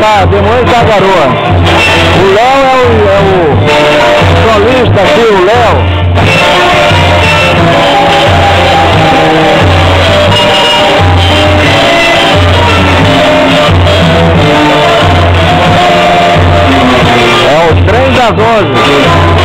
Demônios da Garoa. O Léo é o solista aqui, o Léo. É o trem das 11.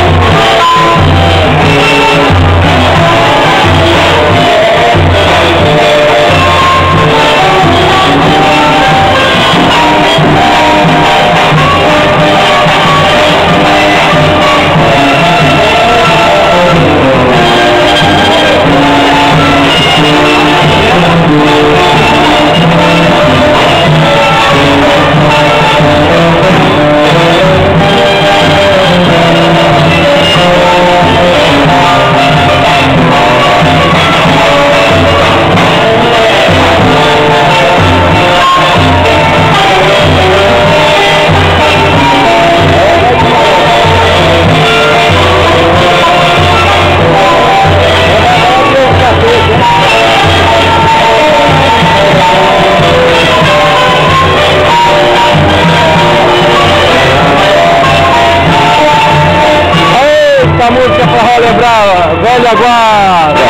A música Forró Lembrava, velha guarda.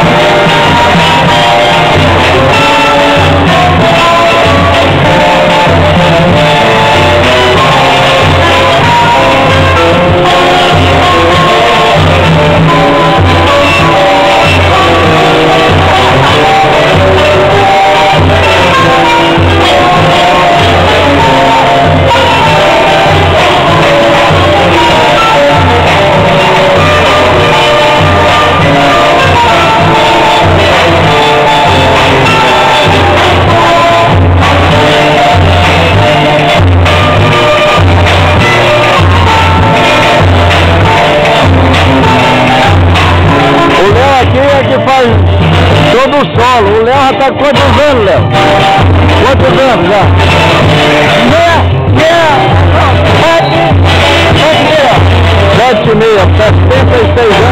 Todo o solo. O Léo já tá com quantos anos, Léo? Quantos anos já? 7,5, 76 anos.